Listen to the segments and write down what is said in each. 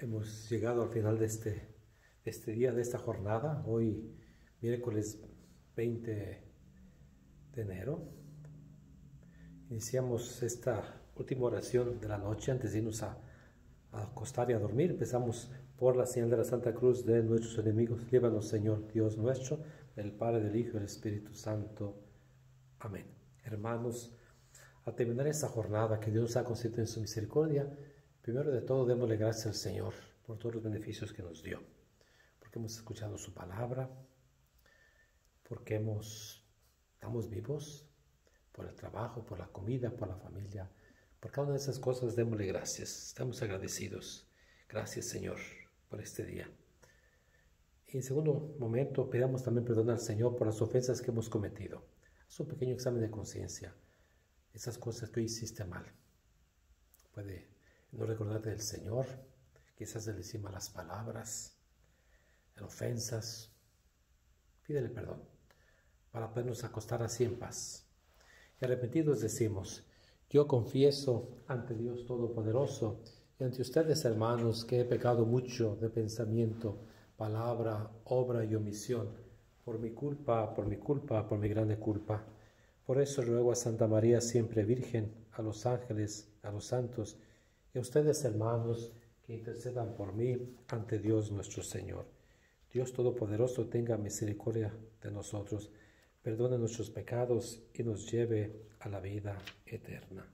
Hemos llegado al final de este día, de esta jornada, hoy miércoles 20 de enero. Iniciamos esta última oración de la noche antes de irnos a acostar y a dormir. Empezamos por la señal de la Santa Cruz de nuestros enemigos. Líbranos, Señor Dios nuestro, del Padre, del Hijo y del Espíritu Santo. Amén. Hermanos, al terminar esta jornada que Dios ha concedido en su misericordia, primero de todo démosle gracias al Señor por todos los beneficios que nos dio, porque hemos escuchado su palabra, porque estamos vivos, por el trabajo, por la comida, por la familia. Por cada una de esas cosas démosle gracias, estamos agradecidos. Gracias, Señor, por este día. Y en segundo momento, pidamos también perdón al Señor por las ofensas que hemos cometido. Haz un pequeño examen de conciencia. Esas cosas que hoy hiciste mal. Puede no recordarte del Señor, quizás le decir malas palabras, ofensas. Pídele perdón para podernos acostar así en paz. Y arrepentidos decimos: yo confieso ante Dios Todopoderoso y ante ustedes, hermanos, que he pecado mucho de pensamiento, palabra, obra y omisión, por mi culpa, por mi grande culpa. Por eso ruego a Santa María, siempre Virgen, a los ángeles, a los santos, y a ustedes, hermanos, que intercedan por mí ante Dios nuestro Señor. Dios Todopoderoso tenga misericordia de nosotros, perdone nuestros pecados y nos lleve a la vida eterna.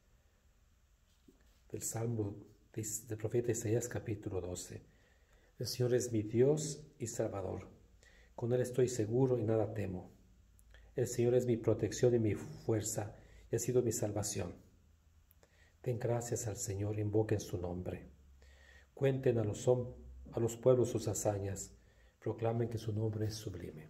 Del Salmo del profeta Isaías, capítulo 12. El Señor es mi Dios y Salvador. Con Él estoy seguro y nada temo. El Señor es mi protección y mi fuerza, y ha sido mi salvación. Den gracias al Señor, invoquen su nombre. Cuenten a los pueblos sus hazañas, proclamen que su nombre es sublime.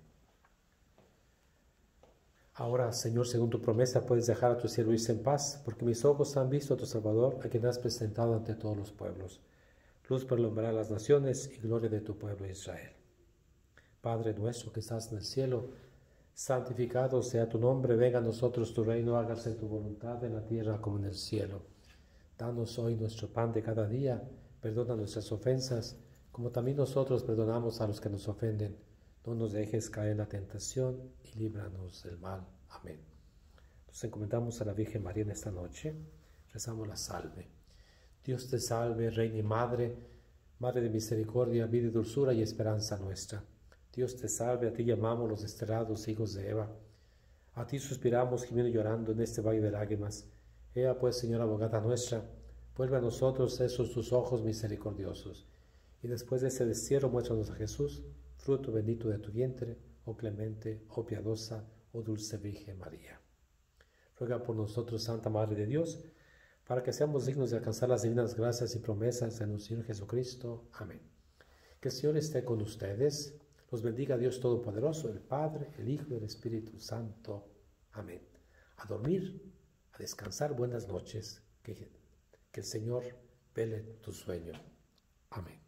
Ahora, Señor, según tu promesa, puedes dejar a tu siervo irse en paz, porque mis ojos han visto a tu Salvador, a quien has presentado ante todos los pueblos. Luz para iluminar las naciones y gloria de tu pueblo Israel. Padre nuestro que estás en el cielo, santificado sea tu nombre, venga a nosotros tu reino, hágase tu voluntad en la tierra como en el cielo. Danos hoy nuestro pan de cada día, perdona nuestras ofensas, como también nosotros perdonamos a los que nos ofenden. No nos dejes caer en la tentación y líbranos del mal. Amén. Nos encomendamos a la Virgen María en esta noche. Rezamos la salve. Dios te salve, Reina y Madre, Madre de misericordia, vida y dulzura y esperanza nuestra. Dios te salve, a ti llamamos los desterrados hijos de Eva. A ti suspiramos, gimiendo y llorando en este valle de lágrimas. Ea pues, Señora abogada nuestra, vuelve a nosotros esos tus ojos misericordiosos. Y después de ese destierro, muéstranos a Jesús, fruto bendito de tu vientre, oh clemente, oh piadosa, oh dulce Virgen María. Ruega por nosotros, Santa Madre de Dios, para que seamos dignos de alcanzar las divinas gracias y promesas de nuestro Señor Jesucristo. Amén. Que el Señor esté con ustedes. Los bendiga Dios Todopoderoso, el Padre, el Hijo y el Espíritu Santo. Amén. A dormir, a descansar. Buenas noches. Que el Señor vele tu sueño. Amén.